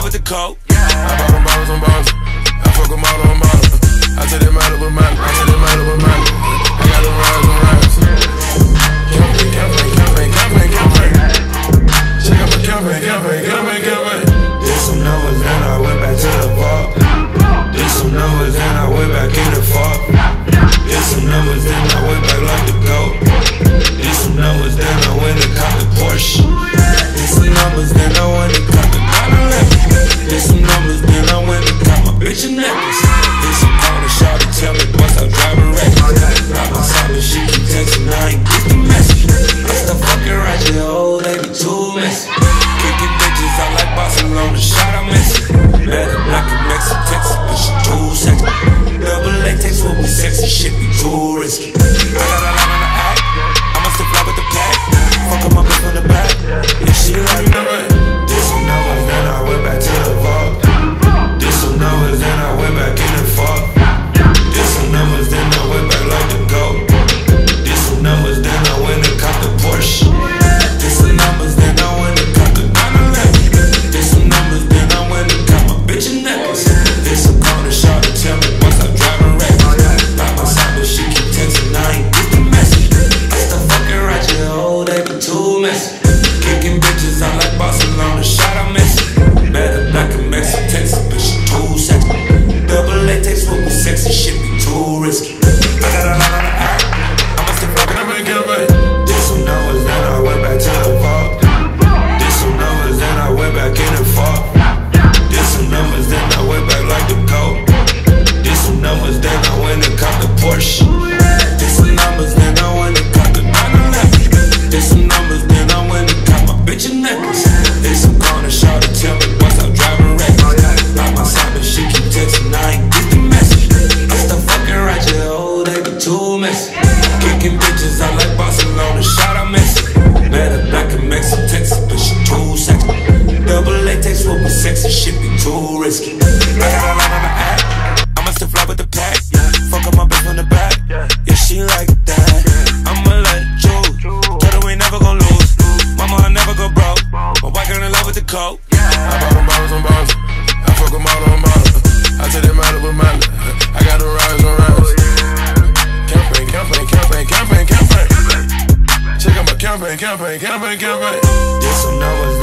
with the coke. I bought them bottles on bottles. I fuck them all on bottles. I take them out of a man. I take them out of a man. I got them rides on rides. Campaign, campaign, campaign, campaign, campaign. Check out my campaign, campaign, campaign, campaign. Did some numbers, then I went back to the park. Did some numbers, then I went back in the fog. Did some numbers, then I went back like the goat. Did some numbers, then I went and caught the Porsche. Did some numbers, then I went and caught the 911. Did some numbers, then I went and caught my bitch a necklace. Did some corner shot to tell me once I'm driving reckless. Got my side, but she keep texting, I ain't get the message. I start fucking right, your old lady too messy. Kicking bitches out like Barcelona, shot I miss it. Better black and Mexican, Texas, but she too sexy. Double latex will be sexy, shit be too risky. I got a lot on the act, I must have fly with the pack. Fuck up my bitch from the back, yeah she like that. Did some numbers, then I went back to the vault. Did some numbers, then I went back in the fog. Did some numbers, then I went back like the goat. Did some numbers, then I went and caught the Porsche. Did some numbers, then I went and caught the 911. Did some numbers, then I went and caught my bitch a necklace. Did some corner shot to tell me once I'm driving reckless. By my side, but she keep texting, I ain't get the message. I start fucking right, your old they be too messy. Kicking bitches out like Barcelona, shot I miss it. Better black and Mexican, Texas, but she too sexy. Double latex will be sexy, shit be too risky. I got a lot on the act, I must have fucking up and get away. Did some numbers, then I went back to the vault. Did some numbers, then I went back in the fog. Did some numbers, then I went back like the goat. Did some numbers, then I went and caught the Porsche. Did some numbers, then I went and caught the 911. Did some numbers, then I went and caught my bitch a necklace. Did some corner shot to tell me once I'm driving reckless. By my side, but she keep texting, I ain't get the message. I start fucking right, your old they be too messy. Kicking bitches out like Barcelona, shot I miss it. Better black and Mexican, Texas, but she too sexy. Double latex will be sexy, shit be too risky. I got a lot on the act, I must have fly with the pack. Fuck up my bitch from the back, yeah she like that. I'ma let it choose, tell her we never gon' lose. Mama I never go broke, my wife girl in love with the coke. I bought them bottles on bottles. I fuck them all on bottles. I take them out of a man. I got them rides on rides. Campaign, campaign, campaign, campaign, campaign. Check out my campaign, campaign, campaign, campaign. Did some numbers,